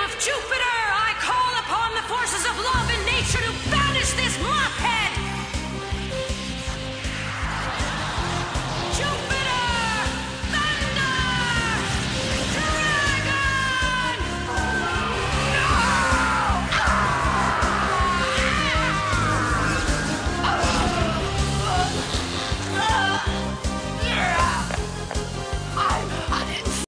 of Jupiter, I call upon the forces of love and nature to